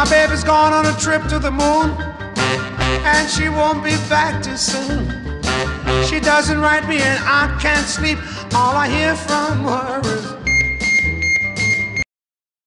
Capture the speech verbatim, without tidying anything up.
My baby's gone on a trip to the moon, and she won't be back too soon. She doesn't write me and I can't sleep. All I hear from her is